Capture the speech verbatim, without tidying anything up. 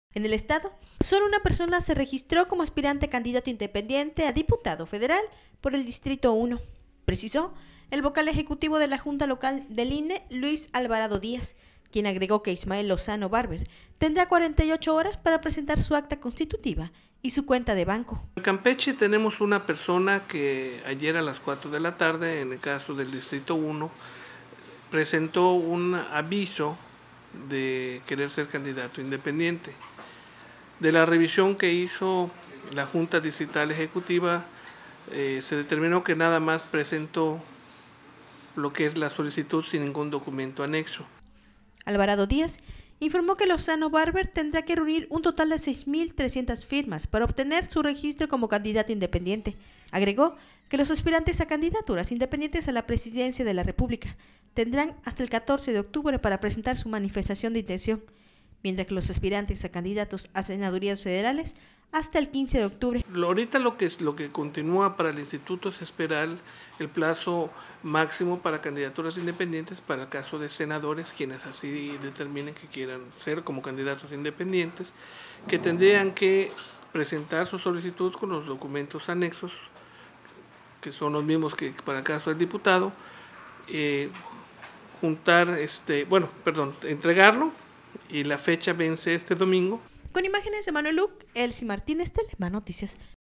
En el estado, solo una persona se registró como aspirante candidato independiente a diputado federal por el Distrito uno, precisó el vocal ejecutivo de la Junta Local del I N E, Luis Alvarado Díaz, quien agregó que Ismael Lozano Barber tendrá cuarenta y ocho horas para presentar su acta constitutiva y su cuenta de banco. En Campeche tenemos una persona que ayer a las cuatro de la tarde, en el caso del Distrito uno, presentó un aviso de querer ser candidato independiente. De la revisión que hizo la Junta Distrital Ejecutiva, eh, se determinó que nada más presentó lo que es la solicitud sin ningún documento anexo. Alvarado Díaz informó que Lozano Barber tendrá que reunir un total de seis mil trescientas firmas para obtener su registro como candidato independiente. Agregó que los aspirantes a candidaturas independientes a la presidencia de la República tendrán hasta el catorce de octubre para presentar su manifestación de intención, mientras que los aspirantes a candidatos a senadurías federales hasta el quince de octubre. Ahorita lo que, es, lo que continúa para el instituto es esperar el plazo máximo para candidaturas independientes para el caso de senadores, quienes así determinen que quieran ser como candidatos independientes, que tendrían que presentar su solicitud con los documentos anexos, que son los mismos que para el caso del diputado, eh, juntar, este, bueno, perdón, entregarlo, y la fecha vence este domingo. Con imágenes de Manuel Luc, Elsie Martínez, Televisa Noticias.